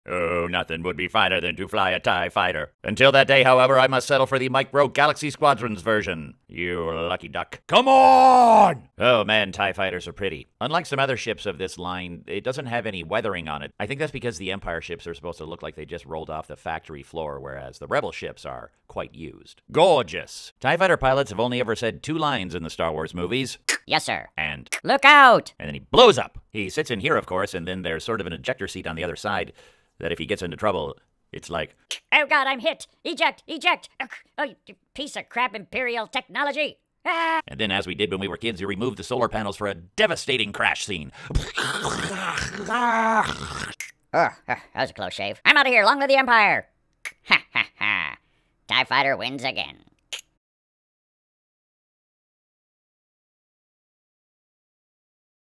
Oh, nothing would be finer than to fly a TIE fighter. Until that day, however, I must settle for the Micro Galaxy Squadrons version. You lucky duck. Come on! Oh man, TIE fighters are pretty. Unlike some other ships of this line, it doesn't have any weathering on it. I think that's because the Empire ships are supposed to look like they just rolled off the factory floor, whereas the Rebel ships are quite used. Gorgeous. TIE fighter pilots have only ever said 2 lines in the Star Wars movies. Yes, sir. And look out! And then he blows up. He sits in here, of course, and then there's sort of an ejector seat on the other side that if he gets into trouble, it's like, oh God, I'm hit! Eject! Eject! Oh, you piece of crap Imperial technology! Ah! And then, as we did when we were kids, you remove the solar panels for a devastating crash scene. That was a close shave. I'm out of here. Long live the Empire! Ha ha ha! TIE fighter wins again.